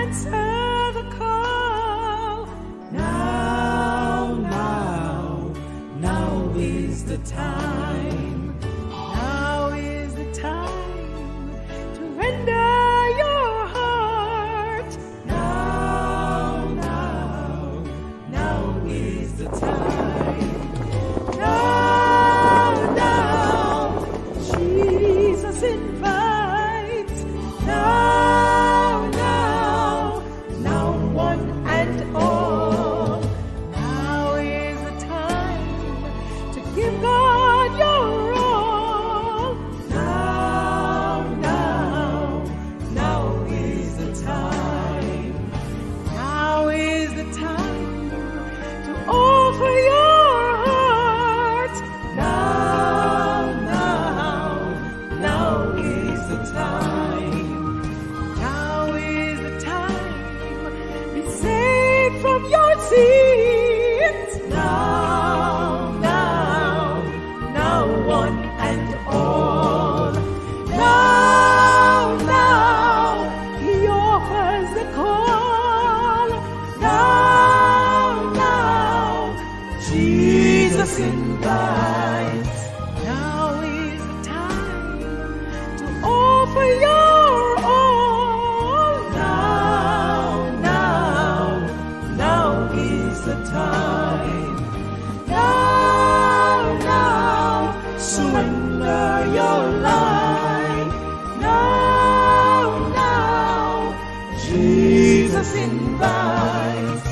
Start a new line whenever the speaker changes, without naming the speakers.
answer the call. Now is the time. Now is the time to render your heart. Now is the time. Now, Jesus invites. Now, one and all. Now is the time to give God your all. Now is the time. Now is the time to offer your heart. Now is the time. Now is the time. Be saved from your sins. Now, one and all. Now, he offers the call. Now, Jesus invites. Now is the time to offer your all. Now is the time. Now, surrender your life. Now, Jesus invites.